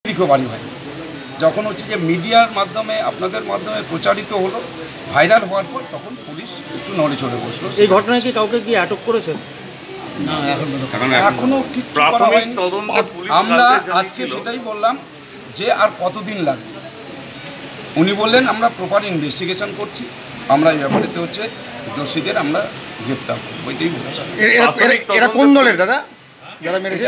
Recovery হয়নি। যখন হচ্ছে যে মিডিয়ার মাধ্যমে আপনাদের মাধ্যমে প্রচারিত হলো, ভাইরাল হওয়ার পর তখন পুলিশ একটু নড়ে চড়ে বসলো। এই ঘটনায় কি কাউকে কি আটক করেছে? এখনো কিছু করা হয়নি। আমরা আজকে সেটাই বললাম যে আর কতদিন লাগবে। উনি বললেন আমরা প্রপার ইনভেস্টিগেশন করছি, আমরা এই ব্যাপারেতে হচ্ছে দোষীদের আমরা গ্রেপ্তার করবো, এটাই বলেছি। এরা কোন দলের দাদা যারা মেরেছে?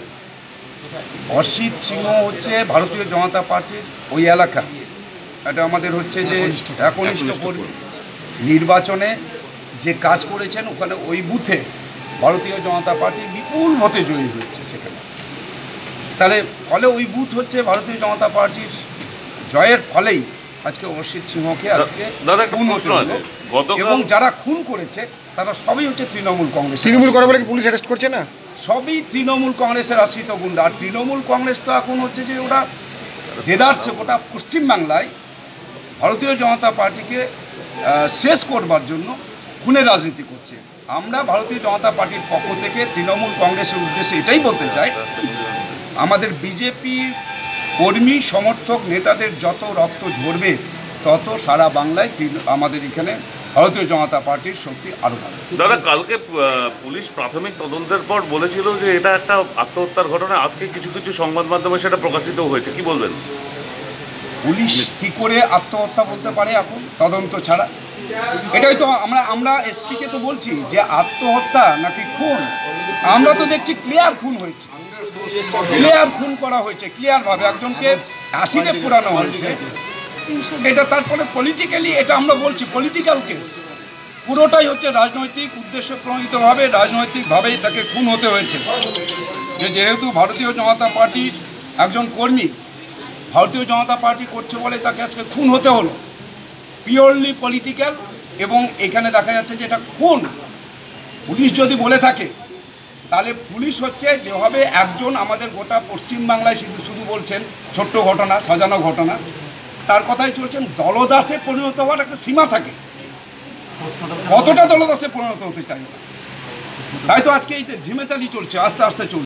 অসিত সিংহ হচ্ছে ভারতীয় জনতা পার্টির ওই এলাকা, এটা আমাদের হচ্ছে যে একনিষ্ঠ কর্মী। নির্বাচনে যে কাজ করেছেন ওখানে ওই বুথে ভারতীয় জনতা পার্টি বিপুল ভোটে জয়ী হয়েছে সেখানে। তাহলে ফলে ওই বুথ হচ্ছে ভারতীয় জনতা পার্টির জয়ের ফলেই আজকে অসিত সিংহকে আজকে খুন হতে হলো। এবং যারা খুন করেছে তারা সবই হচ্ছে তৃণমূল কংগ্রেস। তৃণমূল করে বলে কি পুলিশ অ্যারেস্ট করছে না? সবই তৃণমূল কংগ্রেসের আশ্রিত গুন্ডা। আর তৃণমূল কংগ্রেস তো এখন হচ্ছে যে ওরা দেদারসে গোটা পশ্চিমবাংলায় ভারতীয় জনতা পার্টিকে শেষ করবার জন্য খুনের রাজনীতি করছে। আমরা ভারতীয় জনতা পার্টির পক্ষ থেকে তৃণমূল কংগ্রেসের উদ্দেশ্যে এটাই বলতে চাই, আমাদের বিজেপি কর্মী সমর্থক নেতাদের যত রক্ত ঝরবে তত সারা বাংলায় আমাদের এখানে ভারতীয় জনতা পার্টির শক্তি আরও বাড়বে। দাদা, কালকে পুলিশ প্রাথমিক তদন্তের পর বলেছিল যে এটা একটা আত্মহত্যার ঘটনা। আজকে কিছু কিছু সংবাদ মাধ্যমে সেটা প্রকাশিত হয়েছে, কি বলবেন? পুলিশ কি করে আত্মহত্যা বলতে পারে এখন তদন্ত ছাড়া? এটাই তো আমরা এসপিকে তো বলছি যে আত্মহত্যা নাকি খুন। আমরা তো দেখছি ক্লিয়ার খুন হয়েছে, ক্লিয়ার খুন করা হয়েছে, ক্লিয়ারভাবে একজনকে অ্যাসিডে পোড়ানো হয়েছে। এটা তারপরে পলিটিক্যালি, এটা আমরা বলছি পলিটিক্যাল কেস, পুরোটাই হচ্ছে রাজনৈতিক উদ্দেশ্য প্রণোদিতভাবে, রাজনৈতিকভাবে তাকে খুন হতে হয়েছে। যেহেতু ভারতীয় জনতা পার্টির একজন কর্মী ভারতীয় জনতা পার্টি করছে বলে তাকে আজকে খুন হতে হলো, পিওরলি পলিটিক্যাল। এবং এখানে দেখা যাচ্ছে যে এটা খুন। পুলিশ যদি বলে থাকে তাহলে পুলিশ হচ্ছে যেভাবে একজন আমাদের গোটা পশ্চিমবাংলায় শুধু বলছেন ছোট্ট ঘটনা, সাজানো ঘটনা, তার কথাই চলছেন দলদাসে পরিণত হওয়ার একটা সীমা থাকে। কতটা দলদাসে পরিণত হতে চাই, তাই তো আজকে এই ঝিমেতালি চলছে, আস্তে আস্তে চলছে।